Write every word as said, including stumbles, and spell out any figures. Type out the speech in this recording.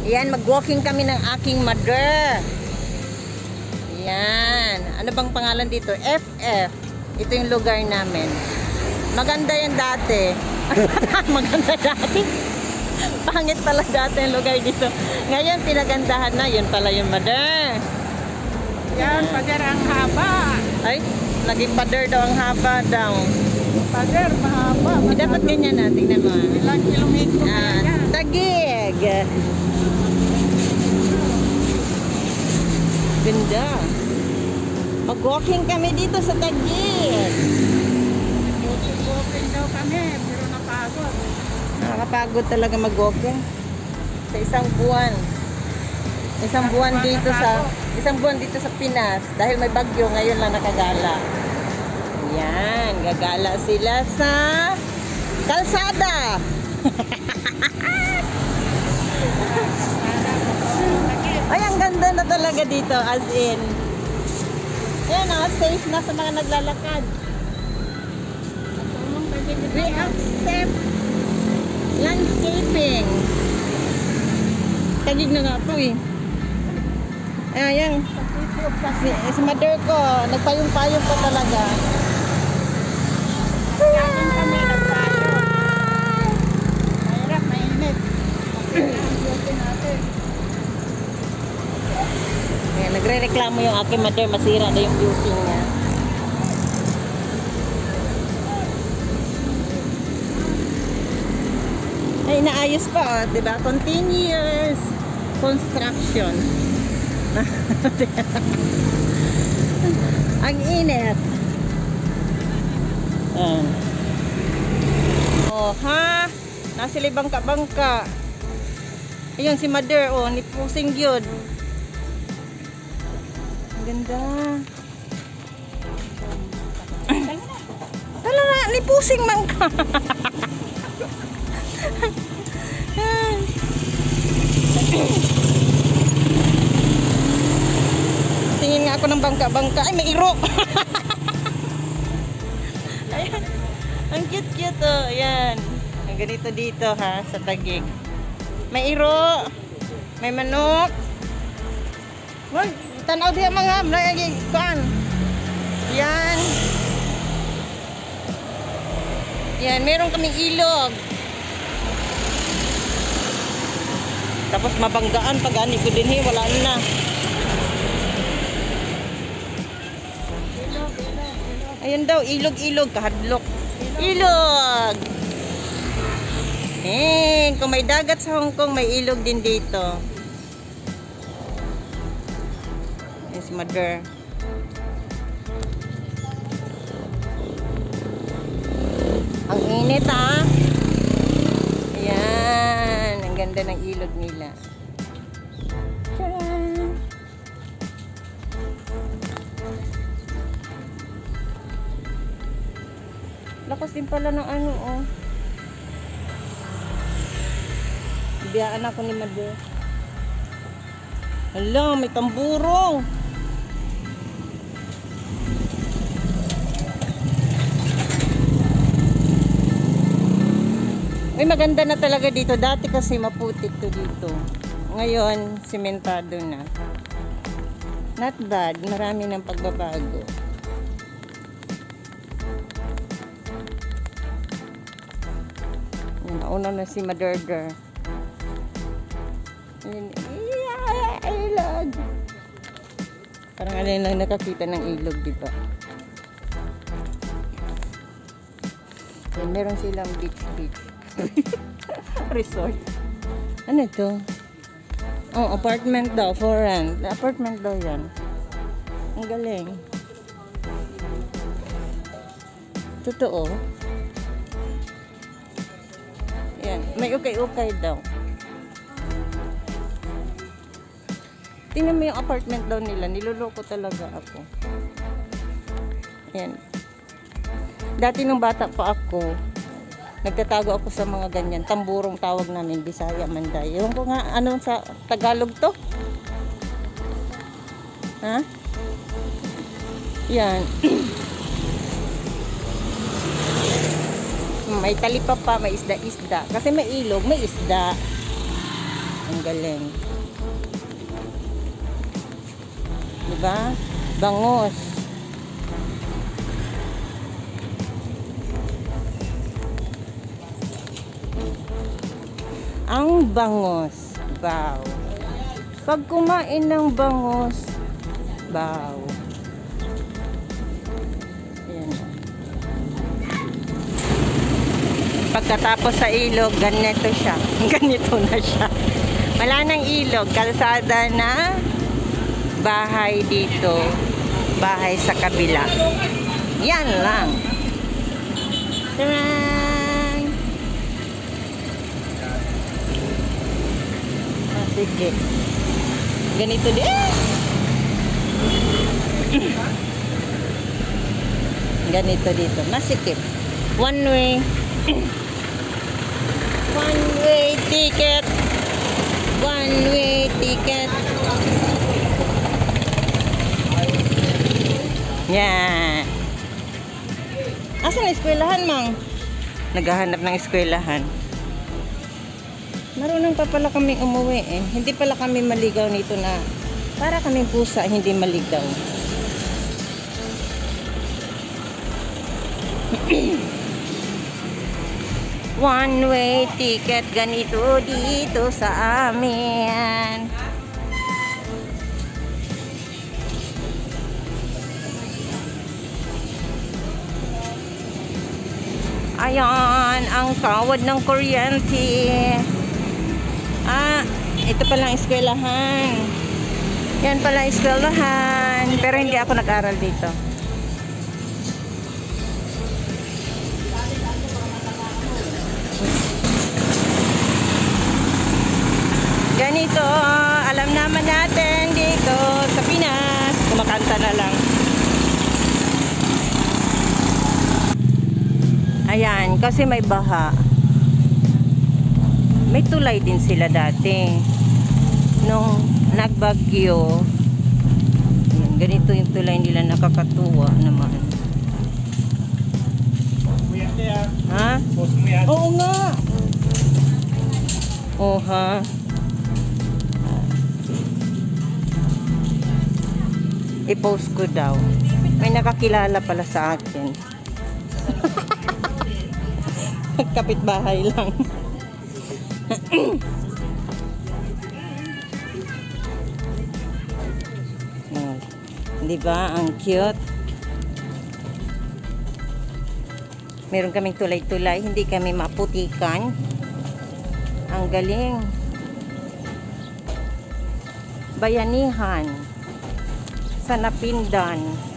Yan, mag-walking kami ng aking mother. Yan. Ano bang pangalan dito? F F. Ito yung lugar namin. Maganda yan dati. Maganda dati. Pangit pala dati yung lugar dito. Ngayon, pinagandahan na. Yun pala yung mother. Yan, pader ang haba. Ay, naging pader daw ang haba daw. Pader, mahaba. Eh, dapat ganyan na. Tingnan mo. Ilang kilometro na Ah, yan. Taguig. Ganda. Mag-walking kami dito sa Taguig. Walking daw kami, pero napagod. Nakakapagod talaga mag-walking. Sa isang buwan. Isang buwan dito sa isang buwan dito sa Pinas dahil may bagyo ngayon lang nakagala. Yan, gagala sila sa kalsada. Ay, ang ganda na talaga dito, as in. Yan o, safe na sa mga naglalakad. We accept landscaping. Tagig na nga po eh. Ayan, si, si mother ko, nagpayong-payong pa talaga. Yan kami nagtayo. Mahirap, mainit. Walking natin. Ayan, nagre-reklamo yung aking mother, masira na yung beauty niya. Ay, naayos pa, oh, diba? Continuous construction. Ang init. Ayan. Oh, ha? Nasili bangka-bangka. Ayun, si mother, oh, nipusing yun. Ang ganda. Tala na, nipusing mangka. Tingin nga ako ng bangka-bangka. Ay, may iro. Ayan. Ang cute-cute, oh. Ayan. Ang ganito dito, ha, sa Taguig. May iro. May manok. Wag, tanaw diya mga lagi kuan. Yan. Yan, meron kaming ilog. Tapos mabanggaan pag ani ko din, wala na. Ayun daw, ilog-ilog, kahadlok. Ilog! Eh, kung may dagat sa Hong Kong, may ilog din dito. Ayan si mother. Ang init, ha? Ayan, ang ganda ng ilog nila. Tcharam! Lakas din pala ng ano, oh. Biyaan ako ni mother. Hala, may tamburong. Ay, maganda na talaga dito. Dati kasi maputik to dito. Ngayon, simentado na. Not bad. Marami ng pagbabago. Nauna na si Mother. Ilog. Parang alin lang nakakita ng ilog, diba? Yan, meron silang beach beach. Resort. Ano ito? Oh, apartment daw for rent. Apartment daw yan. Ang galing. Totoo. Yan. May ukay-ukay daw. Tingnan mo yung apartment daw nila. Niloloko talaga ako. Yan. Dati nung bata pa ako, nagtatago ako sa mga ganyan. Tamburong tawag namin. Bisaya, Manday. Ewan ko nga, ano sa Tagalog to? Ha? Yan. May talipapa, may isda-isda. Kasi may ilog, may isda. Ang galing. Diba? Bangos. Ang bangos. Wow. Pag kumain ng bangos, wow. Ayan. Pagkatapos sa ilog, ganito siya. Ganito na siya. Wala nang ilog. Kalsada na bahay dito. Bahay sa kabila. Yan lang. Taran! Ah, sige. Ganito din. Ganito dito. Masikip. One way. One way ticket. One way ticket. Yan. Asan ang eskwelahan, Mang? Naghahanap ng eskwelahan. Marunong pa pala kaming umuwi eh. Hindi pala kami maligaw nito na para kaming pusa, hindi maligaw. One way ticket ganito dito sa amin. Ayan, ang kawad ng kuryente. Ah, ito pala ang eskwelahan. Yan pala ang eskwelahan. Pero hindi ako nag-aral dito. Ganito, alam naman natin dito sa Pinas. Kumakanta na lang. Ayan, kasi may baha. May tulay din sila dati. Nung nagbagyo, ayan, ganito yung tulay nila, nakakatuwa naman. Ha? Oo nga. Oo ha. I-post ko daw. May nakakilala pala sa akin. Kapitbahay lang. Oh, di ba? Ang cute. Meron kaming tulay-tulay, hindi kami maputikan. Ang galing. Bayanihan sa Napindan.